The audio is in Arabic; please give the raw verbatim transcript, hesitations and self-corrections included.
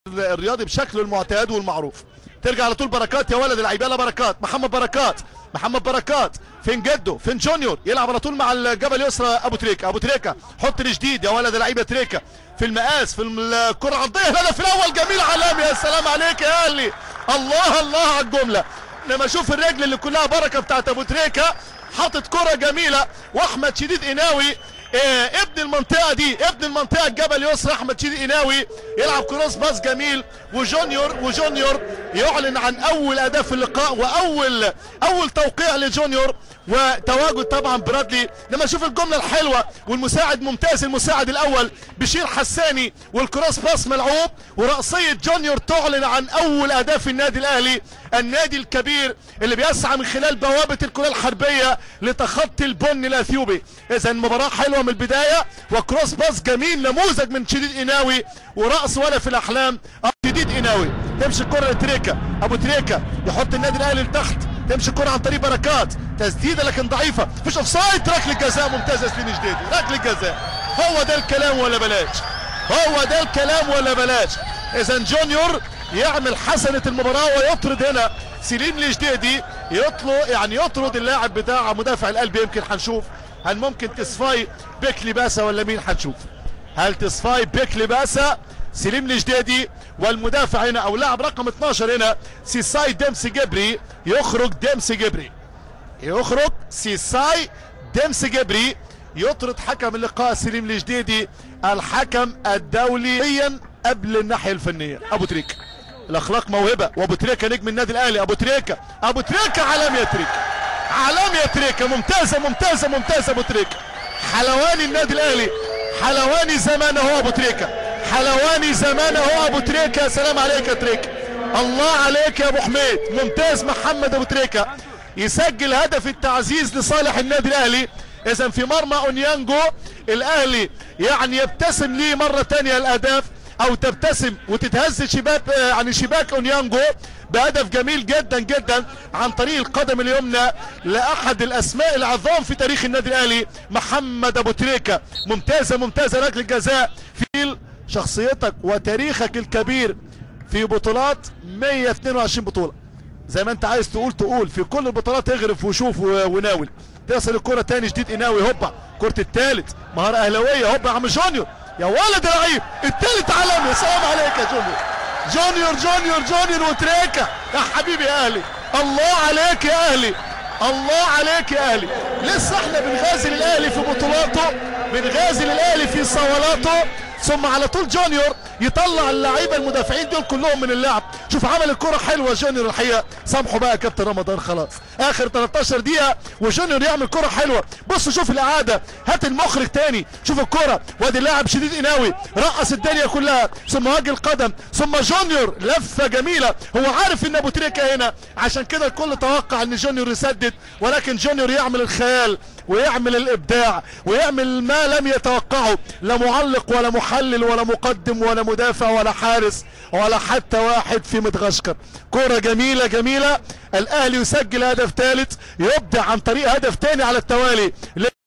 الرياضي بشكله المعتاد والمعروف. ترجع على طول بركات يا ولد اللعيبه. يلا بركات، محمد بركات، محمد بركات فين جده، فين جونيور، يلعب على طول مع الجبل يسرى ابو تريكه، ابو تريكه حط الجديد يا ولد اللعيبه تريكه في المقاس في الكره العرضيه. الهدف الاول جميل علامي، يا سلام عليك يا اهلي، الله الله على الجمله. لما اشوف الرجل اللي كلها بركه بتاعت ابو تريكه، حاطط كره جميله. واحمد شديد قناوي إيه ابن المنطقه دي، ابن المنطقه الجبل يسرى احمد شديد قناوي يلعب كروس باس جميل. وجونيور وجونيور يعلن عن اول اداء في اللقاء واول اول توقيع لجونيور، وتواجد طبعا برادلي. لما اشوف الجمله الحلوه والمساعد ممتاز، المساعد الاول بشير حساني والكروس باس ملعوب ورأسية جونيور تعلن عن اول اداء في النادي الاهلي، النادي الكبير اللي بيسعى من خلال بوابه الكره الحربيه لتخطي البن الاثيوبي. اذا مباراه حلوه من البدايه وكروس باس جميل، نموذج من شديد قناوي ورأس ولا في الاحلام شديد قناوي. تمشي الكره لتريكه، ابو تريكه يحط النادي الاهلي لتحت، تمشي الكره عن طريق بركات، تسديده لكن ضعيفه، مفيش اوفسايد، ركله جزاء ممتازه سليم جديدي، ركله جزاء. هو ده الكلام ولا بلاش؟ هو ده الكلام ولا بلاش؟ اذا جونيور يعمل حسنه المباراه ويطرد هنا سليم الجديدي، يطلق يعني يطرد اللاعب بتاع مدافع القلب. يمكن هنشوف هل ممكن تصفاي بيك لباسه ولا مين، هنشوف هل تصفاي بيك لباسه سليم الجديدي والمدافع هنا او لاعب رقم اتناشر هنا سيساي ديمسي جبري. يخرج ديمسي جبري، يخرج سيساي ديمسي جبري، يطرد حكم اللقاء سليم الجديدي الحكم الدولي قبل الناحيه الفنيه. ابو تريكه الاخلاق موهبه، وابو تريكه نجم النادي الاهلي. ابو تريكه ابو تريكه علامه يا تريكه، علامه يا تريكه، ممتازه ممتازه ممتازه. ابو تريكه حلواني النادي الاهلي، حلواني زمان اهو ابو تريكه، حلواني زمان اهو ابو تريكه. سلام عليك يا تريكه، الله عليك يا ابو حميد، ممتاز. محمد ابو تريكه يسجل هدف التعزيز لصالح النادي الاهلي. اذا في مرمى اونيانجو الاهلي يعني يبتسم ليه مره ثانيه الاهداف، او تبتسم وتتهز شباك يعني شباك اونيانجو بهدف جميل جدا جدا عن طريق القدم اليمنى لاحد الاسماء العظام في تاريخ النادي الاهلي محمد ابو تريكه. ممتازه ممتازه ركله جزاء في شخصيتك وتاريخك الكبير في بطولات مية واتنين وعشرين بطوله، زي ما انت عايز تقول تقول في كل البطولات، اغرف وشوف وناول. تصل الكره تاني جديد قناوي، هوبا كره الثالث، مهاره اهلاويه، هوبا يا عم جونيور يا ولد لعيب، الثالث عالمي. سلام عليك يا جونيور، جونيور جونيور جونيور وتريكه يا حبيبي يا اهلي، الله عليك يا اهلي، الله عليك يا اهلي. لسه احنا بنغازل الاهلي في بطولاته، بنغازل الاهلي في صولاته، ثم على طول جونيور يطلع اللعيبه المدافعين دول كلهم من اللعب. شوف عمل الكره حلوه جونيور الحقيقه، سامحوا بقى يا كابتن رمضان خلاص اخر تلتاشر دقيقه وجونيور يعمل كره حلوه. بص شوف الاعاده، هات المخرج تاني، شوف الكره وادي اللاعب شديد قناوي رقص الدنيا كلها، ثم وجه القدم، ثم جونيور لفه جميله. هو عارف ان ابو تريكه هنا، عشان كده الكل توقع ان جونيور يسدد، ولكن جونيور يعمل الخيال ويعمل الابداع ويعمل ما لم يتوقعه لا معلق ولا محلل ولا مقدم ولا مدافع ولا حارس ولا حتى واحد في مدغشقر. كرة جميلة جميلة، الاهلي يسجل هدف ثالث، يبدع عن طريق هدف ثاني على التوالي.